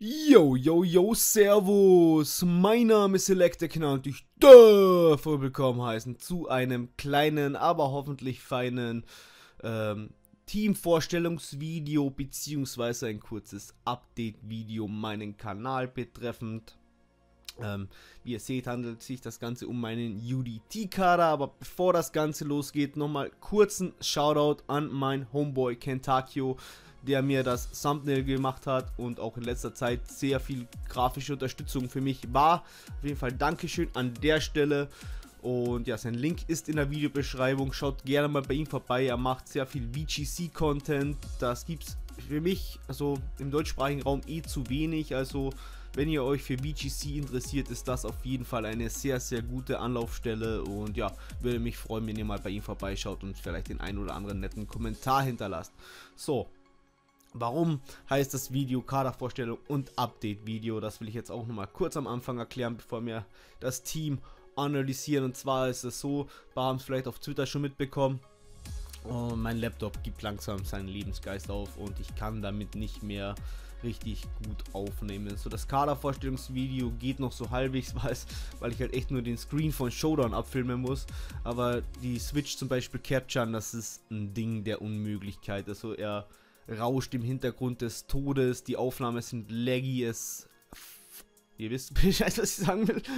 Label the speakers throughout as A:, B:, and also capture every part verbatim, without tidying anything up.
A: Yo, yo, yo, servus, mein Name ist Electrica und ich darf wohl willkommen heißen zu einem kleinen, aber hoffentlich feinen ähm, Teamvorstellungsvideo beziehungsweise ein kurzes Update-Video meinen Kanal betreffend. Ähm, wie ihr seht, handelt sich das Ganze um meinen U D T-Kader, aber bevor das Ganze losgeht, nochmal kurzen Shoutout an mein Homeboy Kentakio, der mir das Thumbnail gemacht hat und auch in letzter Zeit sehr viel grafische Unterstützung für mich war. Auf jeden Fall Dankeschön an der Stelle. Und ja, sein Link ist in der Videobeschreibung. Schaut gerne mal bei ihm vorbei. Er macht sehr viel V G C-Content. Das gibt es für mich, also im deutschsprachigen Raum, eh zu wenig. Also wenn ihr euch für V G C interessiert, ist das auf jeden Fall eine sehr, sehr gute Anlaufstelle. Und ja, würde mich freuen, wenn ihr mal bei ihm vorbeischaut und vielleicht den einen oder anderen netten Kommentar hinterlasst. So. Warum heißt das Video Kadervorstellung und Update-Video? Das will ich jetzt auch nochmal kurz am Anfang erklären, bevor wir das Team analysieren. Und zwar ist es so, wir haben es vielleicht auf Twitter schon mitbekommen, oh, mein Laptop gibt langsam seinen Lebensgeist auf und ich kann damit nicht mehr richtig gut aufnehmen. So, das Kadervorstellungsvideo geht noch so halbwegs, weil ich halt echt nur den Screen von Showdown abfilmen muss. Aber die Switch zum Beispiel capturen, das ist ein Ding der Unmöglichkeit. Also er rauscht im Hintergrund des Todes, die Aufnahmen sind laggy, es... Ihr wisst Bescheid, was ich sagen will.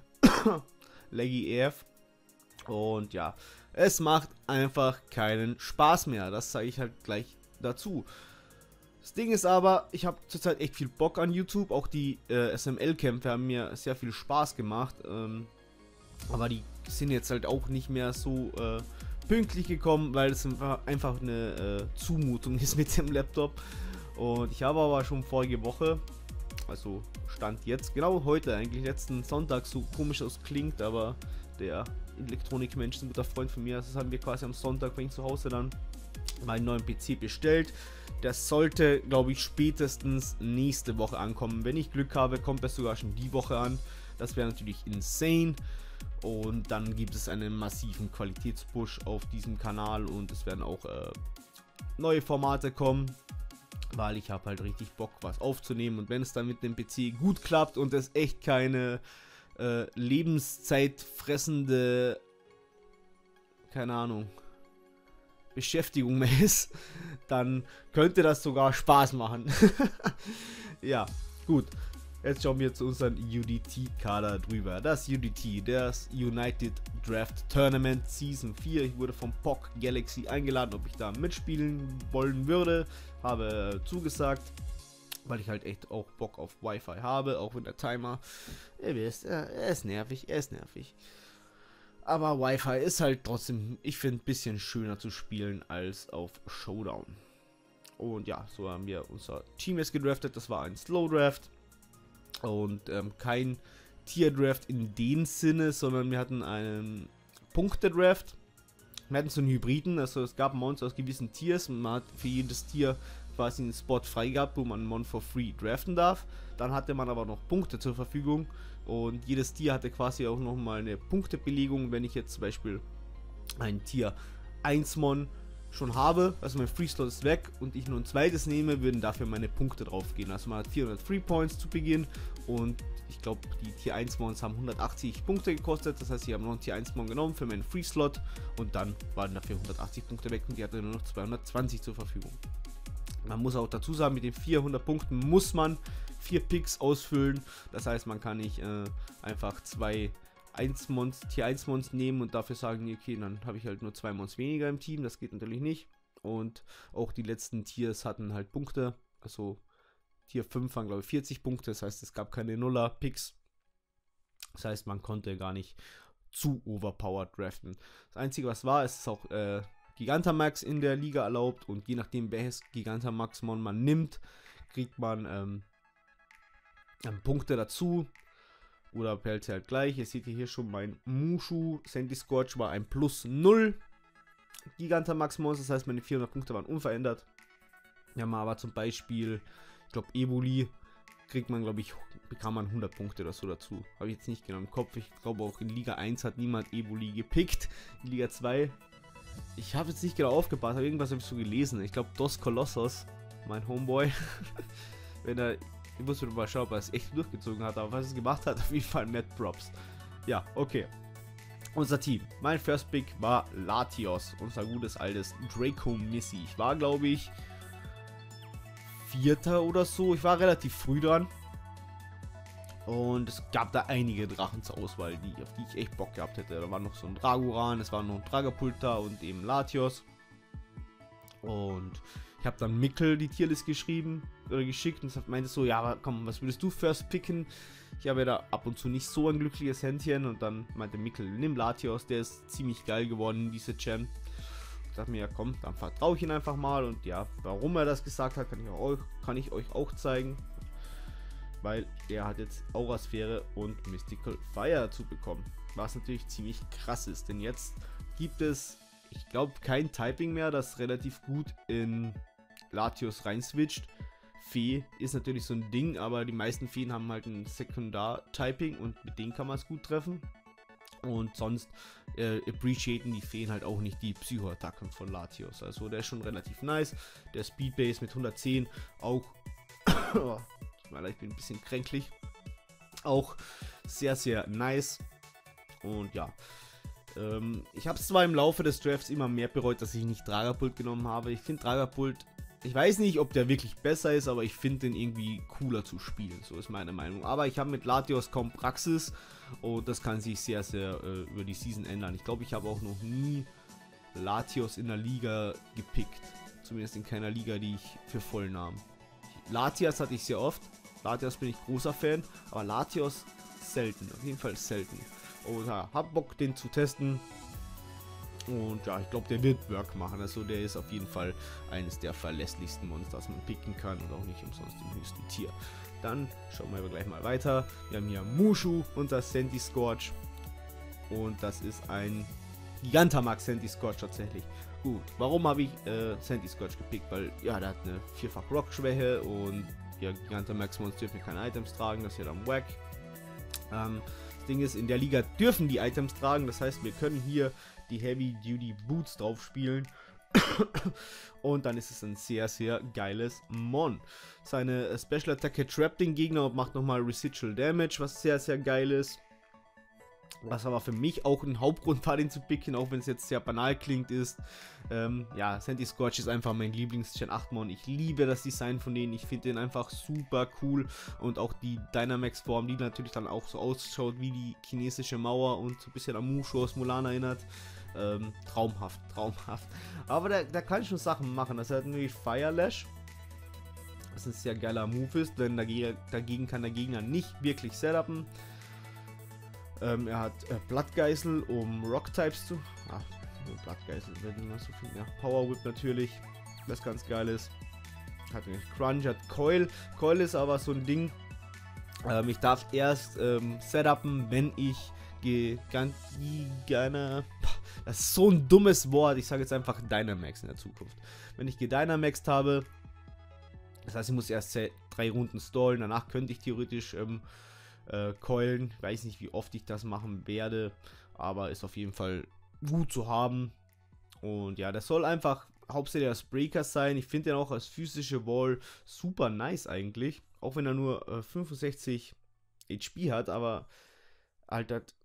A: Laggy A F. Und ja, es macht einfach keinen Spaß mehr. Das sage ich halt gleich dazu. Das Ding ist aber, ich habe zurzeit echt viel Bock an YouTube. Auch die äh, S M L-Kämpfe haben mir sehr viel Spaß gemacht. Ähm, aber die sind jetzt halt auch nicht mehr so... Äh, pünktlich gekommen, weil es einfach eine äh, Zumutung ist mit dem Laptop. Und ich habe aber schon vorige Woche, also Stand jetzt, genau heute eigentlich, letzten Sonntag, so komisch aus klingt, aber der Elektronikmensch ist ein guter Freund von mir. Das haben wir quasi am Sonntag, wenn ich zu Hause dann meinen neuen P C bestellt. Der sollte, glaube ich, spätestens nächste Woche ankommen. Wenn ich Glück habe, kommt das sogar schon die Woche an. Das wäre natürlich insane. Und dann gibt es einen massiven Qualitätspush auf diesem Kanal und es werden auch äh, neue Formate kommen, weil ich habe halt richtig Bock, was aufzunehmen. Und wenn es dann mit dem P C gut klappt und es echt keine äh, lebenszeitfressende, keine Ahnung, Beschäftigung mehr ist, dann könnte das sogar Spaß machen. Ja, gut. Jetzt schauen wir zu unserem U D T-Kader drüber. Das U D T, das United Draft Tournament Season vier. Ich wurde vom P O C Galaxy eingeladen, ob ich da mitspielen wollen würde. Habe zugesagt, weil ich halt echt auch Bock auf Wi-Fi habe, auch wenn der Timer, ihr wisst, er ist nervig, er ist nervig. Aber Wi-Fi ist halt trotzdem, ich finde, ein bisschen schöner zu spielen als auf Showdown. Und ja, so haben wir unser Team jetzt gedraftet. Das war ein Slow Draft. Und ähm, kein Tier-Draft in dem Sinne, sondern wir hatten einen Punkte-Draft. Wir hatten so einen Hybriden, also es gab Mons aus gewissen Tiers und man hat für jedes Tier quasi einen Spot frei gehabt, wo man einen Mon for free draften darf. Dann hatte man aber noch Punkte zur Verfügung und jedes Tier hatte quasi auch nochmal eine Punktebelegung. Wenn ich jetzt zum Beispiel ein Tier eins Mon schon habe, also mein Free Slot ist weg und ich nur ein zweites nehme, würden dafür meine Punkte drauf gehen. Also man hat vierhundert Free Points zu Beginn und ich glaube die Tier eins Mons haben hundertachtzig Punkte gekostet, das heißt ich habe noch einen Tier eins Mon genommen für meinen Free Slot und dann waren dafür hundertachtzig Punkte weg und die hatte nur noch zweihundertzwanzig zur Verfügung. Man muss auch dazu sagen, mit den vierhundert Punkten muss man vier Picks ausfüllen, das heißt man kann nicht äh, einfach zwei Mons, Tier eins Mons nehmen und dafür sagen, okay, dann habe ich halt nur zwei Mons weniger im Team, das geht natürlich nicht. Und auch die letzten Tiers hatten halt Punkte, also Tier fünf waren glaube ich vierzig Punkte, das heißt es gab keine Nuller-Picks. Das heißt man konnte gar nicht zu overpowered draften. Das Einzige was war, es ist auch äh, Gigantamax in der Liga erlaubt und je nachdem welches Gigantamax-Mon man nimmt, kriegt man ähm, Punkte dazu. Oder behält sie halt gleich. Ihr seht hier schon mein Mushu. Sandy Scorch war ein plus null Gigantamax Monster. Das heißt, meine vierhundert Punkte waren unverändert. Ja, mal aber zum Beispiel, ich glaube, Evoli kriegt man, glaube ich, bekam man hundert Punkte oder so dazu. Habe ich jetzt nicht genau im Kopf. Ich glaube, auch in Liga eins hat niemand Evoli gepickt. In Liga zwei. Ich habe jetzt nicht genau aufgepasst, aber irgendwas habe ich so gelesen. Ich glaube, Dos Colossus, mein Homeboy, wenn er Ich muss mal schauen, ob er es echt durchgezogen hat, aber was es gemacht hat, auf jeden Fall Mad Props. Ja, okay. Unser Team. Mein First Pick war Latios, unser gutes altes Draco Missy. Ich war, glaube ich, Vierter oder so. Ich war relativ früh dran. Und es gab da einige Drachen zur Auswahl, die, auf die ich echt Bock gehabt hätte. Da war noch so ein Dragoran, es war noch ein Dragapulta und eben Latios. Und ich habe dann Mikkel die Tierlist geschrieben oder geschickt und meinte so, ja, aber komm, was würdest du first picken? Ich habe ja da ab und zu nicht so ein glückliches Händchen und dann meinte Mikkel, nimm Latios, der ist ziemlich geil geworden, diese Gen. Ich dachte mir, ja komm, dann vertraue ich ihn einfach mal und ja, warum er das gesagt hat, kann ich euch, kann ich euch auch zeigen. Weil er hat jetzt Aurasphäre und Mystical Fire dazu bekommen. Was natürlich ziemlich krass ist, denn jetzt gibt es, ich glaube, kein Typing mehr, das relativ gut in Latios reinswitcht. Fee ist natürlich so ein Ding, aber die meisten Feen haben halt ein Sekundar-Typing und mit denen kann man es gut treffen. Und sonst äh, appreciaten die Feen halt auch nicht die Psycho-Attacken von Latios. Also der ist schon relativ nice. Der Speedbase mit hundertzehn auch... Ich bin ein bisschen kränklich. Auch sehr, sehr nice. Und ja. Ähm, ich habe es zwar im Laufe des Drafts immer mehr bereut, dass ich nicht Dragapult genommen habe. Ich finde Dragapult, ich weiß nicht, ob der wirklich besser ist, aber ich finde den irgendwie cooler zu spielen. So ist meine Meinung. Aber ich habe mit Latios kaum Praxis. Und das kann sich sehr, sehr äh, über die Season ändern. Ich glaube, ich habe auch noch nie Latios in der Liga gepickt. Zumindest in keiner Liga, die ich für voll nahm. Latias hatte ich sehr oft. Latios bin ich großer Fan, aber Latios selten, auf jeden Fall selten. Und ja, hab Bock den zu testen. Und ja, ich glaube, der wird Work machen. Also der ist auf jeden Fall eines der verlässlichsten Monster, das man picken kann und auch nicht umsonst im höchsten Tier. Dann schauen wir aber gleich mal weiter. Wir haben hier Mushu, unser Centiskorch. Und das ist ein Gigantamax Centiskorch tatsächlich. Gut, warum habe ich äh, Centiskorch gepickt? Weil, ja, der hat eine vierfach Rock-Schwäche und ja, Gigantamax-Monster dürfen keine Items tragen, das ist ja dann wack. Ähm, das Ding ist, in der Liga dürfen die Items tragen, das heißt, wir können hier die Heavy-Duty Boots drauf spielen. Und dann ist es ein sehr, sehr geiles Mon. Seine Special Attacke trappt den Gegner und macht nochmal Residual Damage, was sehr, sehr geil ist. Was aber für mich auch ein Hauptgrund war, den zu picken, auch wenn es jetzt sehr banal klingt, ist, ähm, ja, Centiskorch ist einfach mein Lieblings-Gen acht Mon. Ich liebe das Design von denen, ich finde den einfach super cool und auch die Dynamax-Form, die natürlich dann auch so ausschaut wie die chinesische Mauer und so ein bisschen an Mushu aus Mulan erinnert. Ähm, traumhaft, traumhaft. Aber der, der kann schon Sachen machen, das hat nämlich Fire Lash, was ein sehr geiler Move ist, denn dagegen, dagegen kann der Gegner nicht wirklich setupen. Ähm, er hat äh, Blattgeißel, um Rock-Types zu... Ah, Blattgeißel, wenn man so viel... Ja, Power Whip natürlich, was ganz geil ist. Hat nämlich Crunch, hat Coil. Coil ist aber so ein Ding, ähm, ich darf erst ähm, setupen, wenn ich ganz gerne... Das ist so ein dummes Wort, ich sage jetzt einfach Dynamax in der Zukunft. Wenn ich gedynamaxed habe, das heißt, ich muss erst drei Runden stallen, danach könnte ich theoretisch... Ähm, Äh, Keulen. Ich weiß nicht, wie oft ich das machen werde, aber ist auf jeden Fall gut zu haben. Und ja, das soll einfach hauptsächlich als Breaker sein. Ich finde den auch als physische Wall super nice eigentlich. Auch wenn er nur äh, fünfundsechzig H P hat, aber halt hat,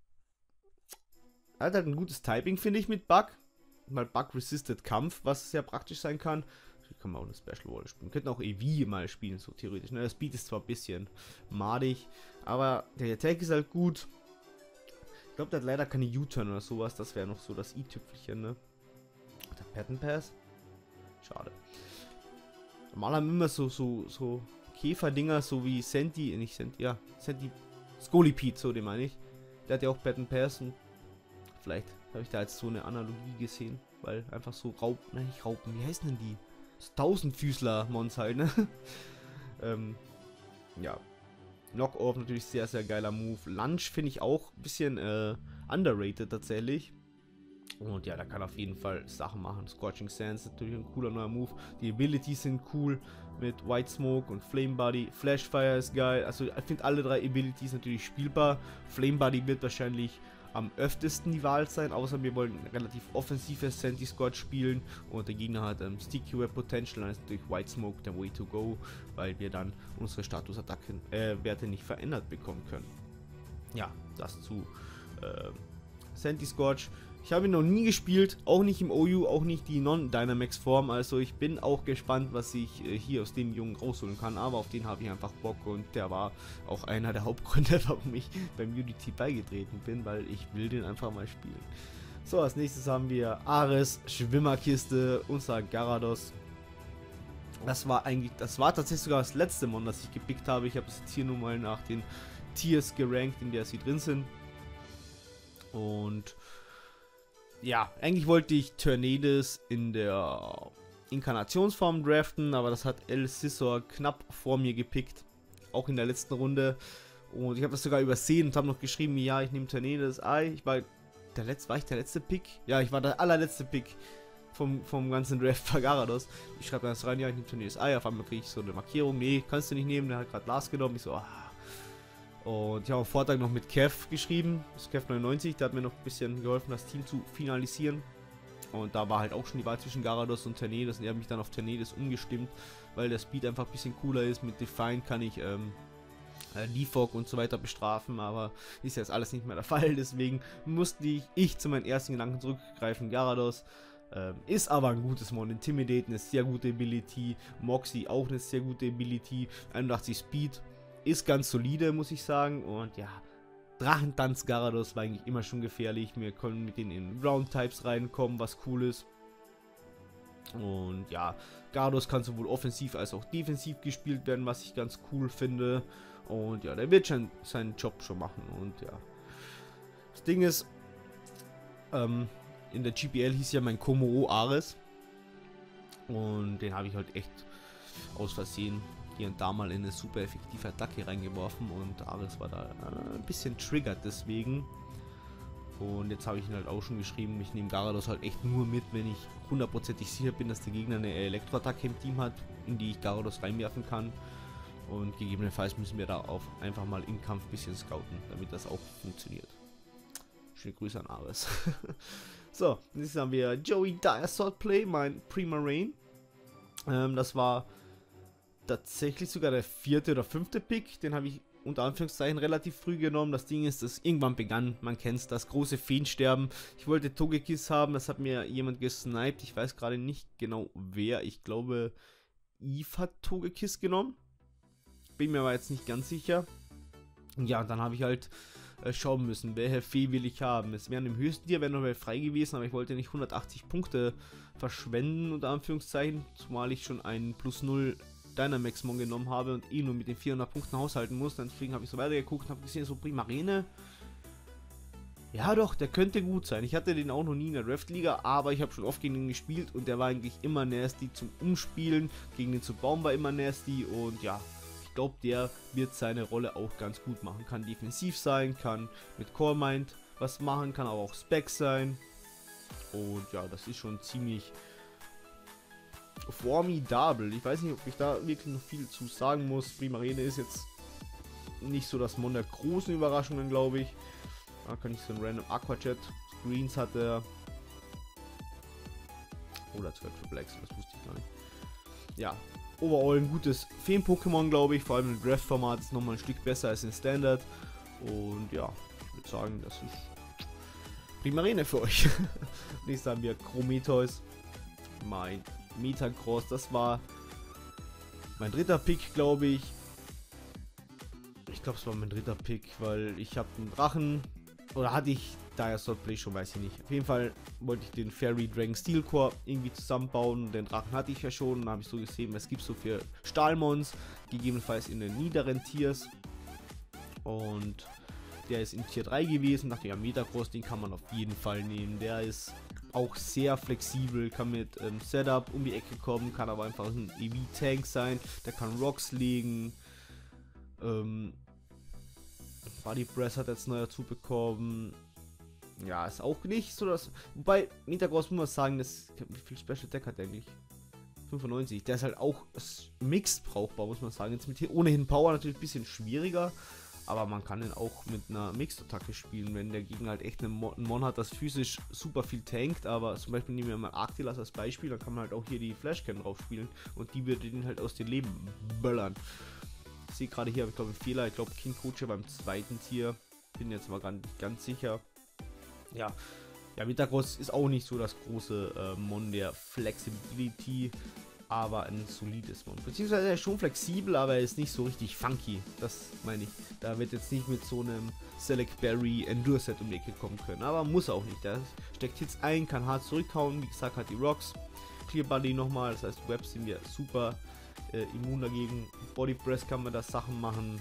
A: hat halt ein gutes Typing, finde ich, mit Bug. Mal Bug-Resisted Kampf, was sehr praktisch sein kann. Kann man auch eine Special Wall spielen. Wir könnten auch E V mal spielen, so theoretisch. Ne? Das Speed ist zwar ein bisschen madig, aber der Attack ist halt gut. Ich glaube, der hat leider keine U-Turn oder sowas. Das wäre noch so das i-Tüpfelchen, ne? Der Pattern Pass. Schade. Normal haben immer so, so, so Käferdinger, so wie Senti, nicht Senti, ja, Senti, Scolipede, so den meine ich. Der hat ja auch Pattern Pass und vielleicht habe ich da jetzt so eine Analogie gesehen, weil einfach so Raupen, nein, nicht Raupen, wie heißen denn die? Tausendfüßler-Mons halt, ne? ähm, ja. Knock-Off natürlich sehr, sehr geiler Move. Lunge finde ich auch ein bisschen äh, underrated tatsächlich. Und ja, da kann auf jeden Fall Sachen machen. Scorching Sands ist natürlich ein cooler neuer Move. Die Abilities sind cool mit White Smoke und Flame Body. Flash Fire ist geil. Also ich finde alle drei Abilities natürlich spielbar. Flame Body wird wahrscheinlich am öftesten die Wahl sein, außer wir wollen relativ offensives Sandy Squad spielen und der Gegner hat ähm, Sticky Web Potential, dann ist natürlich White Smoke der Way to go, weil wir dann unsere Statusattacken äh, Werte nicht verändert bekommen können. Ja, das zu äh, Sandy Squatch. Ich habe ihn noch nie gespielt, auch nicht im O U, auch nicht die Non-Dynamax-Form, also ich bin auch gespannt, was ich äh, hier aus dem Jungen rausholen kann, aber auf den habe ich einfach Bock und der war auch einer der Hauptgründe, warum ich beim Unity beigetreten bin, weil ich will den einfach mal spielen. So, als nächstes haben wir Ares, Schwimmerkiste, unser Gyarados. Das war eigentlich, das war tatsächlich sogar das letzte Mon, das ich gepickt habe. Ich habe es jetzt hier nur mal nach den Tiers gerankt, in der sie drin sind. Und ja, eigentlich wollte ich Tornadus in der Inkarnationsform draften, aber das hat El Scissor knapp vor mir gepickt, auch in der letzten Runde. Und ich habe das sogar übersehen und habe noch geschrieben, ja, ich nehme Tornadus Ei. Ich war der letzte, war ich der letzte Pick? Ja, ich war der allerletzte Pick vom, vom ganzen Draft bei Gyarados. Ich schreibe das rein, ja, ich nehme Tornadus Ei. Auf einmal kriege ich so eine Markierung, nee, kannst du nicht nehmen, der hat gerade Last genommen. Ich so, ah. Und ich habe am Vortag noch mit Kev geschrieben, das Kev neunundneunzig, der hat mir noch ein bisschen geholfen, das Team zu finalisieren. Und da war halt auch schon die Wahl zwischen Gyarados und Tornadus und er hat mich dann auf Tornadus umgestimmt, weil der Speed einfach ein bisschen cooler ist. Mit Define kann ich ähm, äh, Defog und so weiter bestrafen, aber ist jetzt alles nicht mehr der Fall, deswegen musste ich, ich zu meinen ersten Gedanken zurückgreifen. Gyarados ähm, ist aber ein gutes Mon, Intimidate eine sehr gute Ability, Moxie auch eine sehr gute Ability, einundachtzig Speed. Ist ganz solide, muss ich sagen. Und ja, Drachentanz Gyarados war eigentlich immer schon gefährlich. Wir können mit denen in Ground-Types reinkommen, was cool ist. Und ja, Gyarados kann sowohl offensiv als auch defensiv gespielt werden, was ich ganz cool finde. Und ja, der wird schon seinen Job schon machen. Und ja, das Ding ist, ähm, in der G P L hieß ja mein Kommo-O Ares. Und den habe ich halt echt aus Versehen hier und da mal in eine super effektive Attacke reingeworfen und Ares war da äh, ein bisschen triggert deswegen. Und jetzt habe ich ihn halt auch schon geschrieben, ich nehme Gyarados halt echt nur mit, wenn ich hundertprozentig sicher bin, dass der Gegner eine Elektroattacke im Team hat, in die ich Gyarados reinwerfen kann. Und gegebenenfalls müssen wir da auch einfach mal im Kampf ein bisschen scouten, damit das auch funktioniert. Schöne Grüße an Ares. So, jetzt haben wir Joey Dire Swordplay, mein Primarine. Ähm, das war tatsächlich sogar der vierte oder fünfte Pick, den habe ich unter Anführungszeichen relativ früh genommen. Das Ding ist, dass irgendwann begann, man kennt es, das große Feensterben. Ich wollte Togekiss haben, das hat mir jemand gesniped, ich weiß gerade nicht genau wer, ich glaube Eve hat Togekiss genommen, bin mir aber jetzt nicht ganz sicher. Ja, und dann habe ich halt äh, schauen müssen, welche Fee will ich haben. Es wären im höchsten Tier wären noch welche frei gewesen, aber ich wollte nicht hundertachtzig Punkte verschwenden, unter Anführungszeichen, zumal ich schon einen plus null Dynamax-Mon genommen habe und eh nur mit den vierhundert Punkten haushalten muss. Deswegen habe ich so weitergeguckt und habe gesehen, so Primarine. Ja doch, der könnte gut sein. Ich hatte den auch noch nie in der Draft-Liga, aber ich habe schon oft gegen ihn gespielt und der war eigentlich immer nasty zum Umspielen. Gegen den zu bauen war immer nasty und ja, ich glaube, der wird seine Rolle auch ganz gut machen. Kann defensiv sein, kann mit Core Mind was machen, kann aber auch Specs sein. Und ja, das ist schon ziemlich formidabel. Ich weiß nicht, ob ich da wirklich noch viel zu sagen muss. Primarine ist jetzt nicht so das Mon der großen Überraschungen, glaube ich. Da kann ich so ein random Aquajet. Screens hat er. Oder zwölf Triple X, das wusste ich gar nicht. Ja, overall ein gutes Feen-Pokémon, glaube ich. Vor allem im Draft-Format ist nochmal ein Stück besser als in Standard. Und ja, ich würde sagen, das ist Primarine für euch. Nächstes haben wir Chrometheus. Mein Metacross, das war mein dritter Pick, glaube ich. Ich glaube, es war mein dritter Pick, weil ich habe einen Drachen, oder hatte ich Dire Swordplay schon, weiß ich nicht. Auf jeden Fall wollte ich den Fairy Dragon Steel Core irgendwie zusammenbauen. Den Drachen hatte ich ja schon, da habe ich so gesehen, was gibt es so für Stahlmons, gegebenenfalls in den niederen Tiers. Und der ist in Tier drei gewesen, dachte ich, ja, Metacross, den kann man auf jeden Fall nehmen. Der ist auch sehr flexibel, kann mit ähm, Setup um die Ecke kommen, kann aber einfach ein E V-Tank sein, der kann Rocks legen. Ähm, Body Press hat jetzt neu dazu bekommen. Ja, ist auch nicht so das. Wobei, Metacross muss man sagen, das, wie viel Special Attack hat der eigentlich? fünfundneunzig. Der ist halt auch mixed brauchbar, muss man sagen. Jetzt mit hier ohnehin Power natürlich ein bisschen schwieriger. aber man kann den auch mit einer Mixed-Attacke spielen, wenn der Gegner halt echt einen Mon, einen Mon hat, das physisch super viel tankt, aber zum Beispiel nehmen wir mal Arctilas als Beispiel, dann kann man halt auch hier die Flashcan drauf spielen und die würde den halt aus dem Leben böllern. Ich sehe gerade hier, habe ich glaube einen Fehler, ich glaube King Koche beim zweiten Tier, bin jetzt mal ganz, ganz sicher. Ja, ja, Metagross ist auch nicht so das große äh, Mon der Flexibility, aber ein solides Mon. Beziehungsweise er ist schon flexibel, aber er ist nicht so richtig funky. Das meine ich. Da wird jetzt nicht mit so einem Select Berry Endure Set um die Ecke kommen können. Aber muss auch nicht. Der steckt Hits ein, kann hart zurückhauen. Wie gesagt, hat die Rocks. Clear Body nochmal. Das heißt, Webs sind wir super äh, immun dagegen. Body Press kann man da Sachen machen.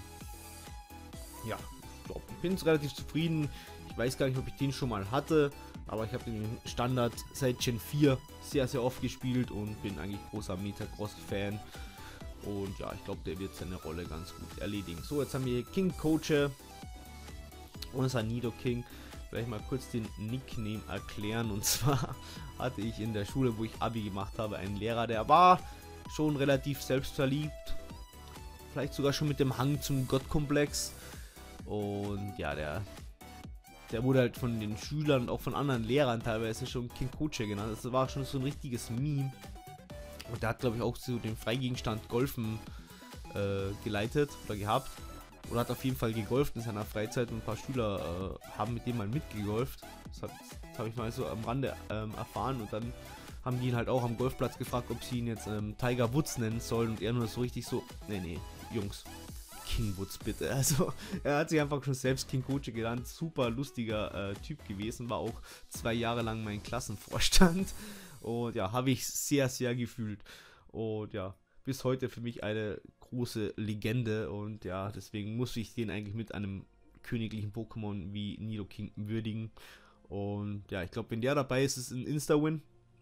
A: Ja, ich glaube, ich bin relativ zufrieden. Ich weiß gar nicht, ob ich den schon mal hatte. Aber ich habe den Standard seit Gen vier sehr, sehr oft gespielt und bin eigentlich großer Metagross-Fan. Und ja, ich glaube, der wird seine Rolle ganz gut erledigen. So, jetzt haben wir hier King Koche, unser Nidoking. Vielleicht mal kurz den Nickname erklären. Und zwar hatte ich in der Schule, wo ich Abi gemacht habe, einen Lehrer, der war schon relativ selbstverliebt. Vielleicht sogar schon mit dem Hang zum Gottkomplex. Und ja, der... Der wurde halt von den Schülern und auch von anderen Lehrern teilweise schon King Koche genannt. Das war schon so ein richtiges Meme. Und der hat, glaube ich, auch so den Freigegenstand Golfen äh, geleitet oder gehabt. Oder hat auf jeden Fall gegolft in seiner Freizeit und ein paar Schüler äh, haben mit dem mal mitgegolft. Das, das habe ich mal so am Rande ähm, erfahren und dann haben die ihn halt auch am Golfplatz gefragt, ob sie ihn jetzt ähm, Tiger Woods nennen sollen und er nur so richtig so, nee, nee, Jungs. King Woods bitte. Also er hat sich einfach schon selbst King Koche genannt. Super lustiger äh, Typ gewesen. War auch zwei Jahre lang mein Klassenvorstand. Und ja, habe ich sehr, sehr gefühlt. Und ja, bis heute für mich eine große Legende. Und ja, deswegen muss ich den eigentlich mit einem königlichen Pokémon wie Nidoking würdigen. Und ja, ich glaube, wenn der dabei ist, ist es ein Insta-Win.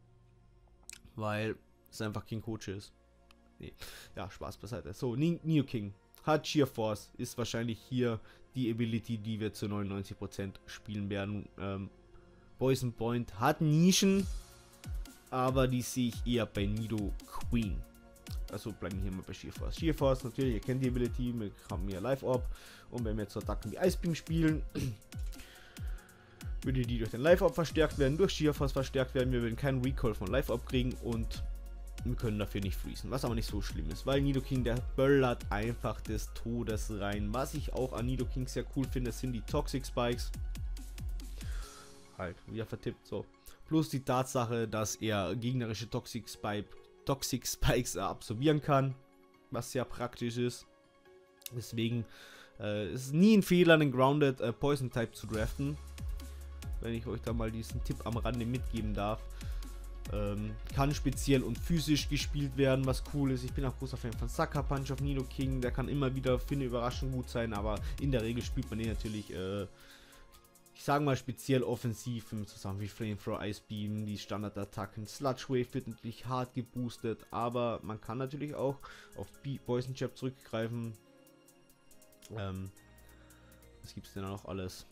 A: Weil es einfach King Koche ist. Nee, ja, Spaß beiseite. So, Nidoking. Hat Sheer Force, ist wahrscheinlich hier die Ability, die wir zu neunundneunzig Prozent spielen werden. Ähm, Poison Point hat Nischen, aber die sehe ich eher bei Nidoqueen. Also bleiben wir hier mal bei Sheer Force. Sheer Force, natürlich, ihr kennt die Ability, wir haben hier Live Orb und wenn wir jetzt Attacken wie Ice Beam spielen, würde die durch den Live Orb verstärkt werden, durch Sheer Force verstärkt werden, wir würden keinen Recall von Live Orb kriegen und wir können dafür nicht freezen, was aber nicht so schlimm ist, weil Nidoking, der böllert einfach des Todes rein. Was ich auch an Nidoking sehr cool finde, sind die Toxic Spikes. Halt, wieder vertippt, so. Plus die Tatsache, dass er gegnerische Toxic, Spike, Toxic Spikes absorbieren kann, was sehr praktisch ist. Deswegen äh, ist es nie ein Fehler, einen Grounded äh, Poison Type zu draften. Wenn ich euch da mal diesen Tipp am Rande mitgeben darf. Ähm, kann speziell und physisch gespielt werden, was cool ist. Ich bin auch großer Fan von Sucker Punch auf Nidoking. Der kann immer wieder für eine Überraschung gut sein, aber in der Regel spielt man den natürlich, äh, ich sage mal speziell offensiv, mit so Sachen wie Flamethrower, Ice Beam, die Standardattacken. Sludge Wave wird natürlich hart geboostet, aber man kann natürlich auch auf Poison Jab zurückgreifen. Ähm, was gibt es denn da noch alles?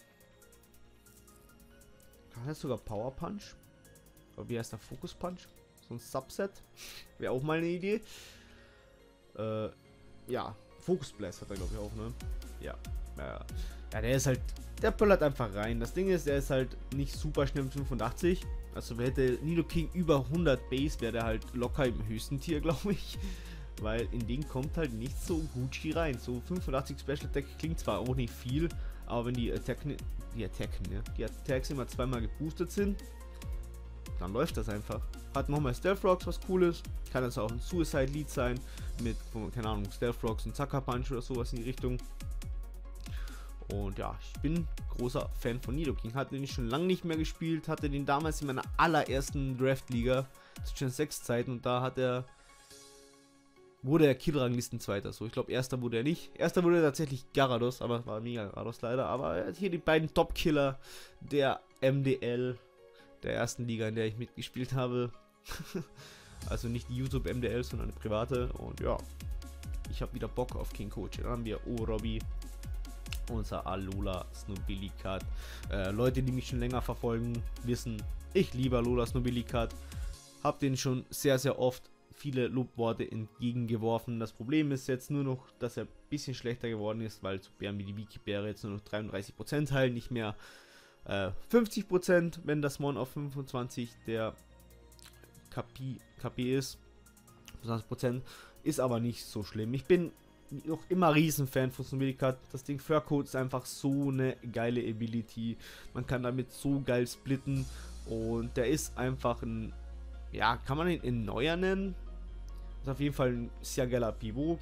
A: Kann das sogar Power Punch? Oder wie heißt der? Focus Punch? So ein Subset? Wäre auch mal eine Idee. Äh, ja, Focus Blast hat er glaube ich auch, ne? Ja. Ja, ja, der ist halt, der böllert einfach rein. Das Ding ist, der ist halt nicht super schnell mit fünfundachtzig. Also hätte Nidoking über hundert Base, wäre der halt locker im höchsten Tier, glaube ich. Weil in den kommt halt nicht so Gucci rein. So fünfundachtzig Special Attack klingt zwar auch nicht viel, aber wenn die Attacken, die Attacken, ja, die Attacks immer zweimal geboostet sind, dann läuft das einfach. Hat nochmal Stealth Rocks, was cool ist. Kann das auch ein Suicide Lead sein. Mit, keine Ahnung, Stealth Rocks und Sucker Punch oder sowas in die Richtung. Und ja, ich bin großer Fan von Nidoking. Hatte den schon lange nicht mehr gespielt. Hatte den damals in meiner allerersten Draft-Liga zu Gen sechs Zeiten. Und da hat er, wurde er Killranglisten-Zweiter. So, ich glaube, erster wurde er nicht. Erster wurde tatsächlich Gyarados, aber war mega Gyarados leider. Aber er hat hier die beiden Top-Killer der M D L. Der ersten Liga, in der ich mitgespielt habe. Also nicht die YouTube M D L, sondern eine private. Und ja, ich habe wieder Bock auf King Koche. Dann haben wir Orobi, unser Alola Snobilikat. Äh, Leute, die mich schon länger verfolgen, wissen, ich liebe Alola Snobilikat. Hab den schon sehr, sehr oft viele Lobworte entgegengeworfen. Das Problem ist jetzt nur noch, dass er ein bisschen schlechter geworden ist, weil so Bären wie die Wiki-Bäre jetzt nur noch dreiunddreißig Prozent heilen, nicht mehr äh, fünfzig Prozent, wenn das Mon auf fünfundzwanzig der K P, K P ist. zwanzig Prozent ist aber nicht so schlimm. Ich bin noch immer Riesenfan von Snowmillicut. Das Ding Fur Coat ist einfach so eine geile Ability. Man kann damit so geil splitten und der ist einfach ein, ja, kann man ihn in neuer nennen? Ist auf jeden Fall ein sehr geiler Pivot.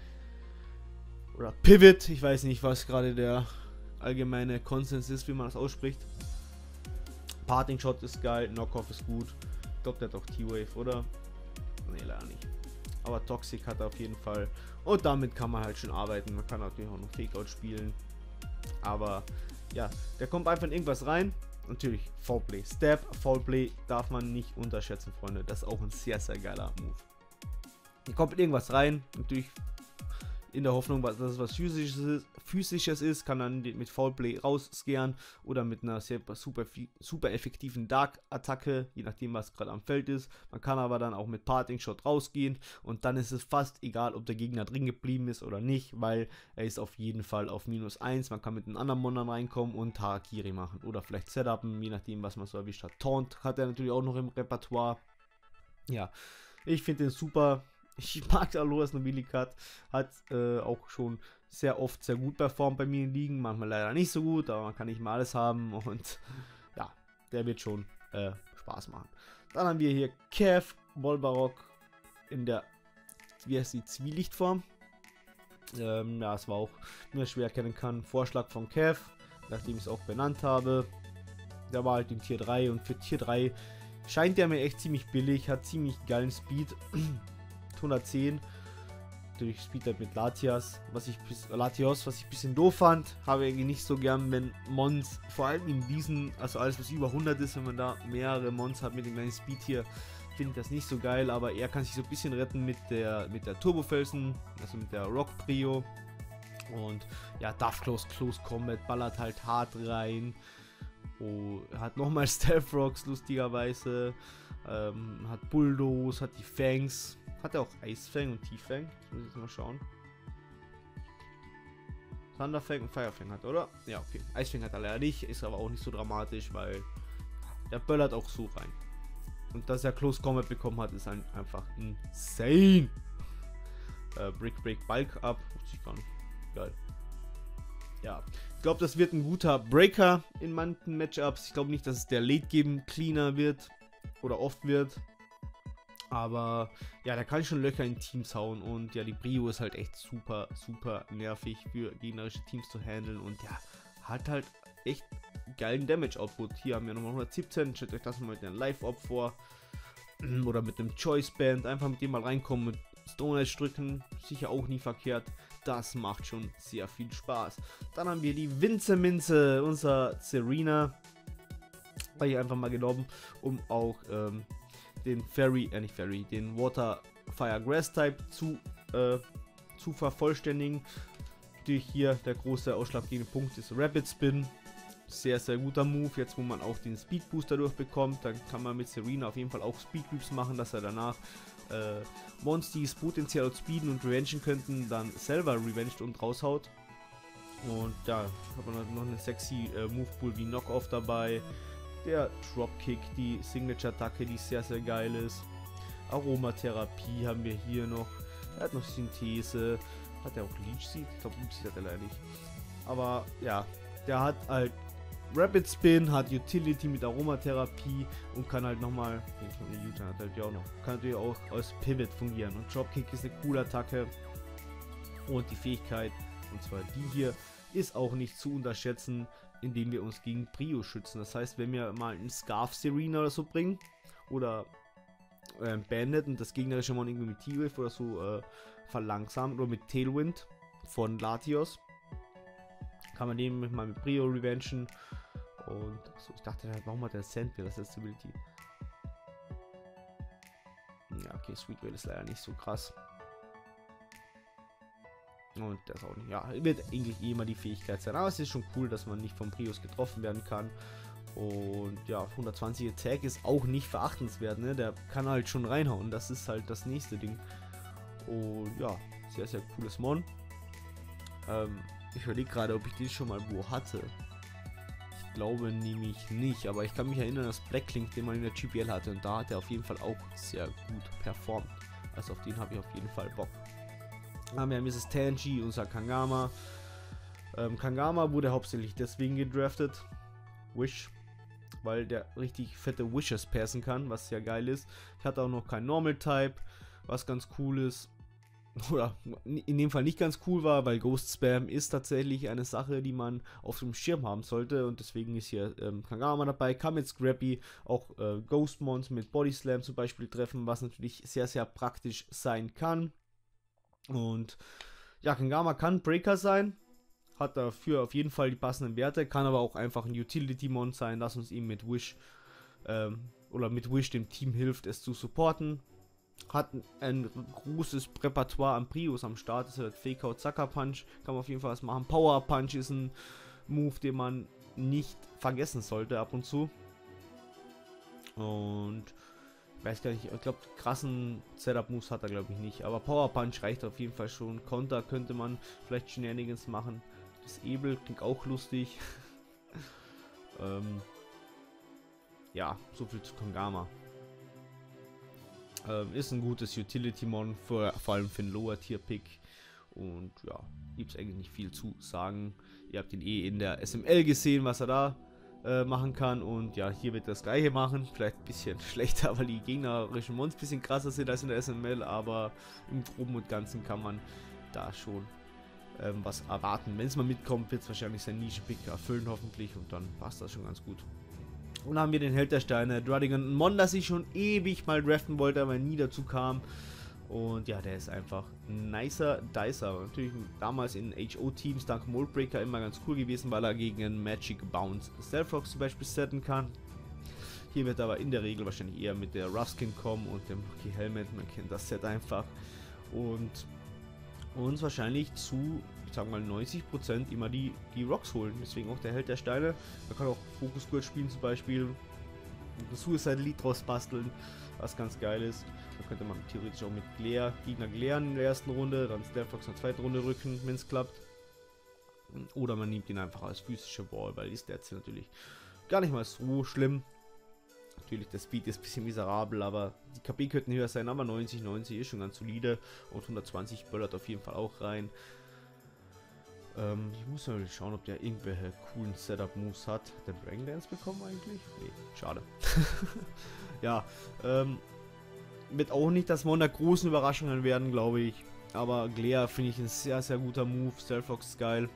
A: Oder Pivot, ich weiß nicht, was gerade der allgemeine Konsens ist, wie man das ausspricht. Parting Shot ist geil, Knockoff ist gut. Ich glaube, der hat auch T-Wave, oder? Ne, leider nicht. Aber Toxic hat er auf jeden Fall. Und damit kann man halt schon arbeiten. Man kann natürlich auch noch Fake-Out spielen. Aber ja, der kommt einfach in irgendwas rein. Natürlich Foulplay. Step, Foulplay darf man nicht unterschätzen, Freunde. Das ist auch ein sehr, sehr geiler Move. Hier kommt in irgendwas rein. Natürlich in der Hoffnung, dass es was Physisches ist, Physisches ist, kann dann mit Foulplay rausscaren oder mit einer sehr super, super effektiven Dark-Attacke, je nachdem, was gerade am Feld ist. Man kann aber dann auch mit Parting Shot rausgehen und dann ist es fast egal, ob der Gegner drin geblieben ist oder nicht, weil er ist auf jeden Fall auf minus eins. Man kann mit einem anderen Mon reinkommen und Harakiri machen oder vielleicht Setupen, je nachdem, was man so erwischt hat. Taunt hat er natürlich auch noch im Repertoire. Ja, ich finde den super. Ich mag Alola Snowmillicut, hat äh, auch schon sehr oft sehr gut performt bei mir in Ligen, manchmal leider nicht so gut, aber man kann nicht mal alles haben und ja, der wird schon äh, Spaß machen. Dann haben wir hier Kev Bolbarok in der, wie heißt die, Zwielichtform. Ähm, ja, es war auch, wie man schwer erkennen kann, Vorschlag von Kev, nachdem ich es auch benannt habe. Der war halt in Tier drei und für Tier drei scheint der mir echt ziemlich billig, hat ziemlich geilen Speed. hundertzehn durch Speed mit Latias, was ich bis Latios, was ich ein bisschen doof fand, habe ich nicht so gern, wenn Mons, vor allem in diesen, also alles was über hundert ist, wenn man da mehrere Mons hat mit dem kleinen Speed hier, finde ich das nicht so geil, aber er kann sich so ein bisschen retten mit der mit der Turbofelsen, also mit der Rock Prio und ja, Darf Close Close Combat ballert halt hart rein. Oh, hat nochmal Stealth Rocks lustigerweise, ähm, hat Bulldoze, hat die Fangs. Hat er auch Eisfang und Tieffang? Das muss ich jetzt mal schauen. Thunderfang und Firefang hat, oder? Ja, okay. Eisfang hat er leider nicht, ist aber auch nicht so dramatisch, weil er böllert auch so rein. Und dass er Close Combat bekommen hat, ist ein, einfach insane. Äh, Brick Break Bulk Up, wusste ich gar nicht. Geil. Ja, ich glaube, das wird ein guter Breaker in manchen Matchups. Ich glaube nicht, dass es der Late Game Cleaner wird oder oft wird. Aber ja, da kann ich schon Löcher in Teams hauen und ja, die Brio ist halt echt super, super nervig für gegnerische Teams zu handeln und ja, hat halt echt geilen Damage-Output. Hier haben wir nochmal hundertsiebzehn, stellt euch das mal mit einem Live-Op vor oder mit einem Choice-Band, einfach mit dem mal reinkommen, mit Stone Edge drücken, sicher auch nie verkehrt. Das macht schon sehr viel Spaß. Dann haben wir die Winze-Minze, unser Serena, habe ich einfach mal genommen, um auch ähm, den Fairy, äh nicht Fairy, den Water Fire Grass Type zu, äh, zu vervollständigen. Natürlich hier der große ausschlaggebende Punkt ist Rapid Spin. Sehr, sehr guter Move. Jetzt, wo man auch den Speed Booster durchbekommt, dann kann man mit Serena auf jeden Fall auch Speed Creeps machen, dass er danach äh, Mons, die es potenziell outspeeden und revengen könnten, dann selber revenged und raushaut. Und ja, hat man noch eine sexy äh, Move Pool wie Knockoff dabei. Der Dropkick, die Signature-Attacke, die sehr, sehr geil ist. Aromatherapie haben wir hier noch. Er hat noch Synthese. Hat er auch Leech Seed? Ich glaube, Leech Seed hat er leider nicht. Aber ja, der hat halt Rapid Spin, hat Utility mit Aromatherapie und kann halt nochmal, den Utah hat halt ja auch noch, kann natürlich auch als Pivot fungieren. Und Dropkick ist eine coole Attacke. Und die Fähigkeit, und zwar die hier, ist auch nicht zu unterschätzen, indem wir uns gegen Brio schützen. Das heißt, wenn wir mal einen Scarf Serena oder so bringen oder äh, Bandit und das gegnerische Mon irgendwie mit T-Wave oder so äh, verlangsamt oder mit Tailwind von Latios, kann man den mal mit Brio revengen. Und so, ich dachte, warum hat der Sandbear das als Ability? Ja, okay, Sweet Whale ist leider nicht so krass. Und das auch nicht. Ja, wird eigentlich eh immer die Fähigkeit sein. Aber es ist schon cool, dass man nicht von Prius getroffen werden kann. Und ja, hundertzwanzig Attack ist auch nicht verachtenswert, ne? Der kann halt schon reinhauen, das ist halt das nächste Ding. Und ja, sehr, sehr cooles Mon. Ähm, ich überlege gerade, ob ich den schon mal wo hatte. Ich glaube nämlich nicht, aber ich kann mich erinnern, dass Blacklink, den man in der G P L hatte, und da hat er auf jeden Fall auch sehr gut performt. Also auf den habe ich auf jeden Fall Bock. Dann haben wir Misses Tangy, unser Kangama. Ähm, Kangama wurde hauptsächlich deswegen gedraftet. Wish. Weil der richtig fette Wishes passen kann, was sehr geil ist. Ich hatte auch noch kein Normal Type, was ganz cool ist. Oder in dem Fall nicht ganz cool war, weil Ghost Spam ist tatsächlich eine Sache, die man auf dem Schirm haben sollte. Und deswegen ist hier ähm, Kangama dabei. Kann mit Scrappy auch äh, Ghost Mons mit Body Slam zum Beispiel treffen, was natürlich sehr, sehr praktisch sein kann. Und ja, Kangama kann Breaker sein. Hat dafür auf jeden Fall die passenden Werte, kann aber auch einfach ein Utility-Mon sein, das uns ihm mit Wish ähm, oder mit Wish dem Team hilft, es zu supporten. Hat ein großes Repertoire an Prios am Start, das ist halt Fake Out, Sucker Punch, kann man auf jeden Fall was machen. Power Punch ist ein Move, den man nicht vergessen sollte ab und zu. Und ich weiß gar nicht, ich glaube krassen Setup-Moves hat er glaube ich nicht, aber Power Punch reicht auf jeden Fall schon. Konter könnte man vielleicht Shenanigans machen. Das Ebel klingt auch lustig. ähm, ja, so viel zu Kangama. Ähm, ist ein gutes Utility-Mon, vor, vor allem für einen Lower-Tier-Pick. Und ja, gibt es eigentlich nicht viel zu sagen. Ihr habt ihn eh in der S M L gesehen, was er da äh, machen kann. Und ja, hier wird das gleiche machen. Vielleicht ein bisschen schlechter, weil die gegnerischen Mons ein bisschen krasser sind als in der S M L. Aber im Groben und Ganzen kann man da schon ähm, was erwarten. Wenn es mal mitkommt, wird es wahrscheinlich sein Nischen-Pick erfüllen, hoffentlich. Und dann passt das schon ganz gut. Und dann haben wir den Held der Steine, Druddigon, ein Mon, das ich schon ewig mal draften wollte, aber nie dazu kam. Und ja, der ist einfach ein nicer Dicer. Natürlich damals in H O-Teams dank Moldbreaker immer ganz cool gewesen, weil er gegen einen Magic Bounce Stealth-Rocks zum Beispiel setten kann. Hier wird er aber in der Regel wahrscheinlich eher mit der Ruskin kommen und dem Lucky Helmet. Man kennt das Set einfach. Und uns wahrscheinlich zu, ich sag mal, neunzig Prozent immer die, die Rocks holen. Deswegen auch der Held der Steine. Man kann auch Focus Gurt spielen zum Beispiel. Suicide Lead draus basteln, was ganz geil ist. Da könnte man theoretisch auch mit Glare, Gegner Glaren in der ersten Runde, dann Stealth-Rocks in der zweiten Runde rücken, wenn es klappt. Oder man nimmt ihn einfach als physische Wall, weil die Stats sind natürlich gar nicht mal so schlimm. Natürlich, der Speed ist ein bisschen miserabel, aber die K P könnten höher sein, aber neunzig, neunzig ist schon ganz solide und hundertzwanzig böllert auf jeden Fall auch rein. Ähm, ich muss mal schauen, ob der irgendwelche coolen Setup-Moves hat. Hat der Dragon Dance bekommen eigentlich? Nee, schade. Ja, ähm, wird auch nicht das Mon der großen Überraschungen werden, glaube ich. Aber Glare finde ich ein sehr, sehr guter Move. Stealth-Rocks ist geil.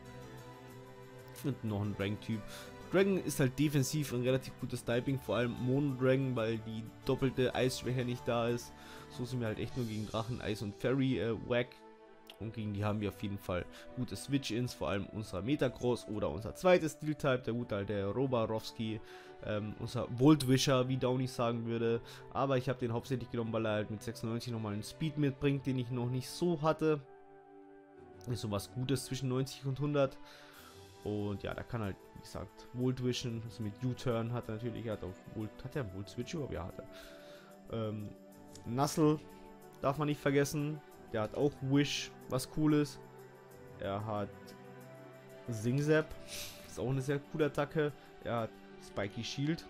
A: Und noch ein Dragon-Typ. Dragon ist halt defensiv ein relativ gutes Typing, vor allem Mono Dragon, weil die doppelte Eisschwäche nicht da ist. So sind wir halt echt nur gegen Drachen, Eis und Fairy äh, wack. Und gegen die haben wir auf jeden Fall gute Switch-Ins, vor allem unser Metacross oder unser zweites Steel-Type, der gute alte Robarovski, ähm, unser Voltwisher, wie Downey sagen würde. Aber ich habe den hauptsächlich genommen, weil er halt mit sechsundneunzig nochmal einen Speed mitbringt, den ich noch nicht so hatte. Ist so was Gutes zwischen neunzig und hundert. Und ja, da kann halt, wie gesagt, Voltwischen, also mit U-Turn hat er natürlich, er hat auch Volt, hat er Volt-Switch überhaupt? Ja, hat er. Ähm, Nuzzle darf man nicht vergessen. Der hat auch Wish, was cool ist. Er hat Sing-Zap, ist auch eine sehr coole Attacke. Er hat Spiky Shield,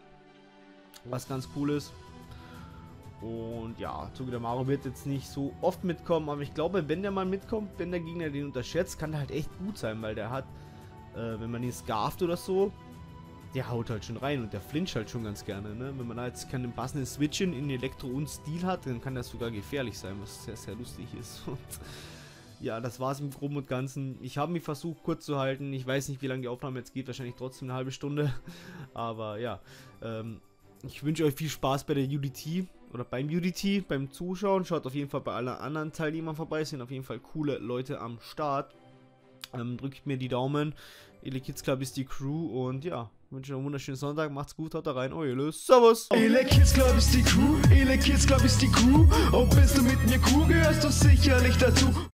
A: was ganz cool ist. Und ja, Togedemaru wird jetzt nicht so oft mitkommen, aber ich glaube, wenn der mal mitkommt, wenn der Gegner den unterschätzt, kann der halt echt gut sein, weil der hat, äh, wenn man ihn scarft oder so, der haut halt schon rein und der flincht halt schon ganz gerne, ne? Wenn man da jetzt keinen passenden Switch in Elektro und Stil hat, dann kann das sogar gefährlich sein, was sehr, sehr lustig ist. Und ja, das war es im Groben und Ganzen. Ich habe mich versucht kurz zu halten. Ich weiß nicht, wie lange die Aufnahme jetzt geht, wahrscheinlich trotzdem eine halbe Stunde. Aber ja, ähm, ich wünsche euch viel Spaß bei der U D T oder beim U D T, beim Zuschauen. Schaut auf jeden Fall bei allen anderen Teilnehmern vorbei, es sind auf jeden Fall coole Leute am Start. Ähm, drückt mir die Daumen. Ele Kids Club ist die Crew und ja, wünsche euch einen wunderschönen Sonntag, macht's gut, haut da rein, euer Servus!
B: Ele Kids Club ist die Crew, Ele Kids Club ist die Crew. Und bist du mit mir cool, gehörst du sicherlich dazu.